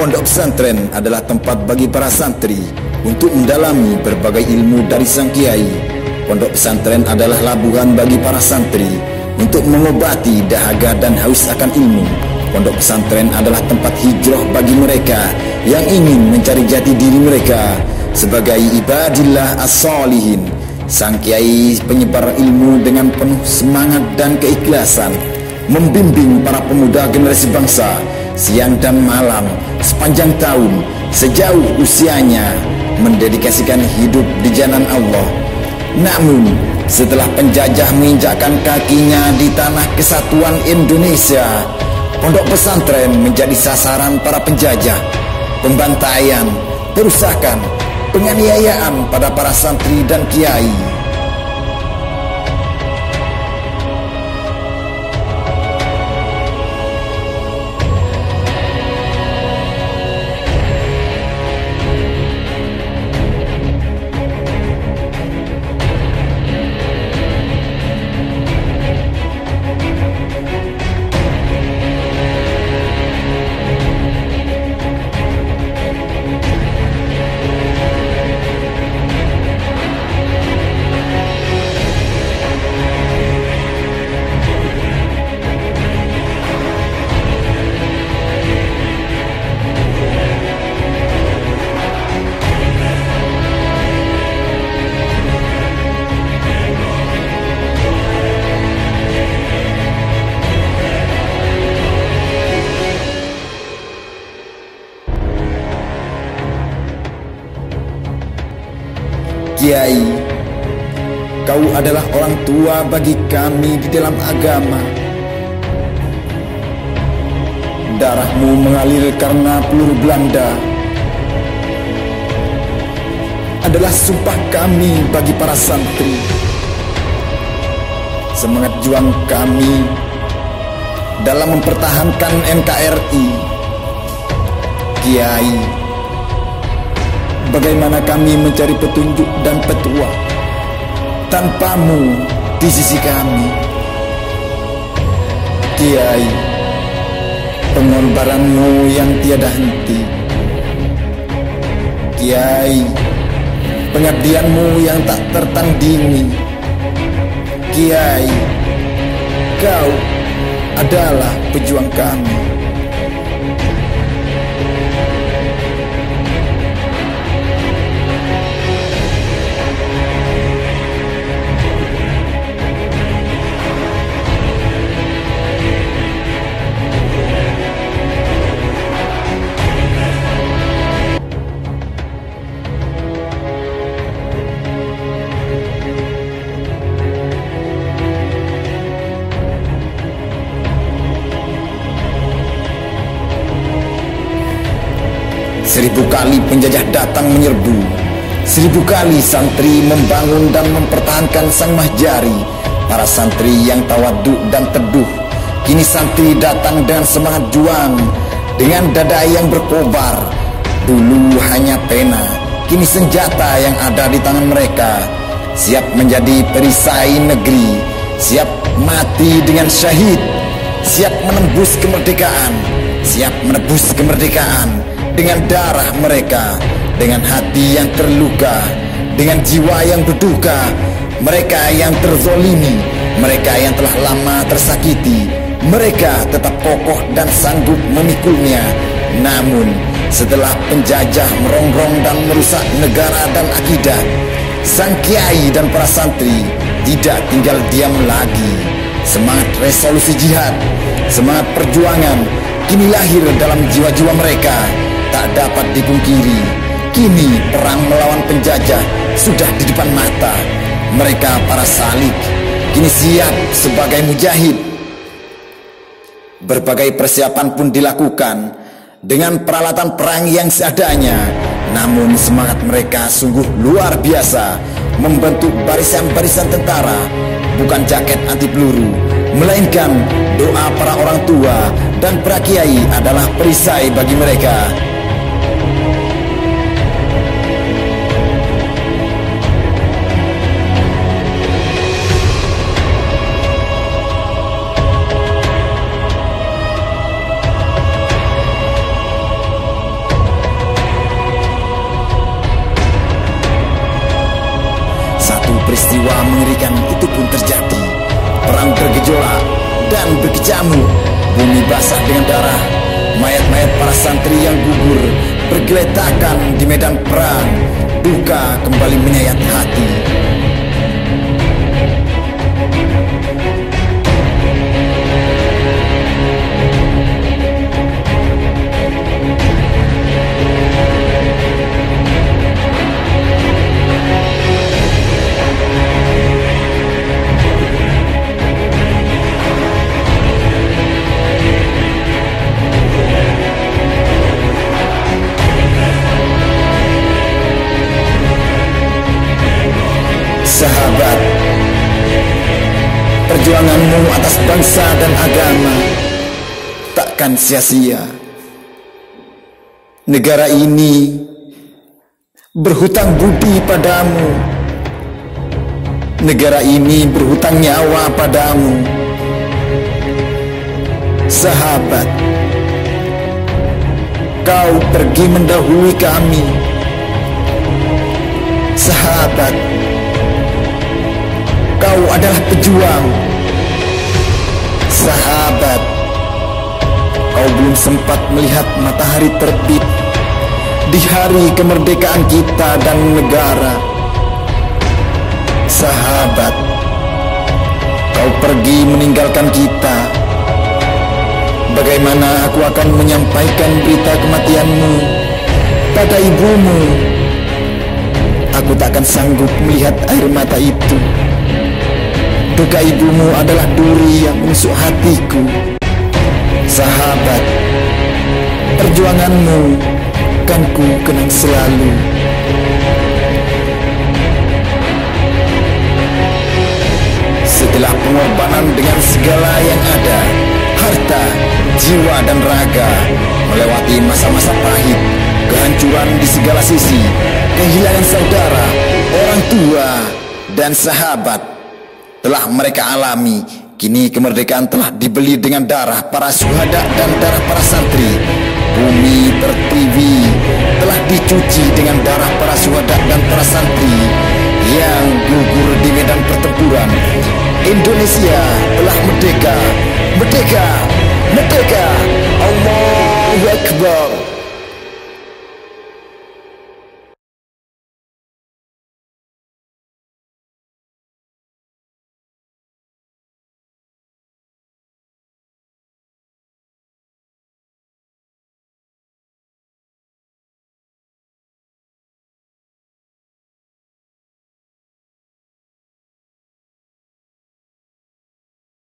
Pondok pesantren adalah tempat bagi para santri untuk mendalami berbagai ilmu dari sang kiai. Pondok pesantren adalah labuhan bagi para santri untuk mengobati dahaga dan haus akan ilmu. Pondok pesantren adalah tempat hijrah bagi mereka yang ingin mencari jati diri mereka sebagai ibadillah as-solihin. Sang kiai penyebar ilmu dengan penuh semangat dan keikhlasan membimbing para pemuda generasi bangsa siang dan malam sepanjang tahun, sejauh usianya mendedikasikan hidup di jalan Allah. Namun setelah penjajah menginjakkan kakinya di tanah kesatuan Indonesia, pondok pesantren menjadi sasaran para penjajah, pembantaian, perusakan, penganiayaan pada para santri dan kiai. Kiai, kau adalah orang tua bagi kami di dalam agama. Darahmu mengalir karena peluru Belanda adalah sumpah kami bagi para santri. Semangat juang kami dalam mempertahankan NKRI. Kiai, bagaimana kami mencari petunjuk dan petua tanpamu di sisi kami? Kiai, pengorbananmu yang tiada henti. Kiai, pengabdianmu yang tak tertandingi. Kiai, kau adalah pejuang kami. Seribu kali penjajah datang menyerbu, 1000 kali santri membangun dan mempertahankan sang mahjari. Para santri yang tawaduk dan teduh, kini santri datang dengan semangat juang, dengan dada yang berkobar. Dulu hanya pena, kini senjata yang ada di tangan mereka, siap menjadi perisai negeri, siap mati dengan syahid, siap menembus kemerdekaan, siap menebus kemerdekaan dengan darah mereka, dengan hati yang terluka, dengan jiwa yang berduka. Mereka yang terzolimi, mereka yang telah lama tersakiti, mereka tetap kokoh dan sanggup memikulnya. Namun setelah penjajah merongrong dan merusak negara dan akidah, sang kiai dan para santri tidak tinggal diam lagi. Semangat resolusi jihad, semangat perjuangan kini lahir dalam jiwa-jiwa mereka. Tak dapat dipungkiri, kini perang melawan penjajah sudah di depan mata. Mereka para salik kini siap sebagai mujahid. Berbagai persiapan pun dilakukan dengan peralatan perang yang seadanya. Namun semangat mereka sungguh luar biasa, membentuk barisan-barisan tentara, bukan jaket anti peluru, melainkan doa para orang tua dan para kiai adalah perisai bagi mereka. peristiwa mengerikan itu pun terjadi. Perang bergejolak dan berkecamuk, bumi basah dengan darah. Mayat-mayat para santri yang gugur bergeletakan di medan perang. Duka kembali menyayat hati. Sahabat, perjuanganmu atas bangsa dan agama takkan sia-sia. Negara ini berhutang budi padamu. Negara ini berhutang nyawa padamu. Sahabat, kau pergi mendahului kami. Sahabat, kau adalah pejuang. Sahabat, kau belum sempat melihat matahari terbit di hari kemerdekaan kita dan negara. Sahabat, kau pergi meninggalkan kita. Bagaimana aku akan menyampaikan berita kematianmu pada ibumu? Aku tak akan sanggup melihat air mata itu. Duka ibumu adalah duri yang menusuk hatiku. Sahabat, perjuanganmu kan ku kenang selalu. Setelah pengorbanan dengan segala yang ada, harta, jiwa dan raga, melewati masa-masa pahit, kehancuran di segala sisi, kehilangan saudara, orang tua, dan sahabat telah mereka alami. Kini kemerdekaan telah dibeli dengan darah para syuhada dan darah para santri. Bumi Pertiwi telah dicuci dengan darah para syuhada dan para santri yang gugur di medan pertempuran. Indonesia telah merdeka, merdeka, merdeka. Allahu Akbar.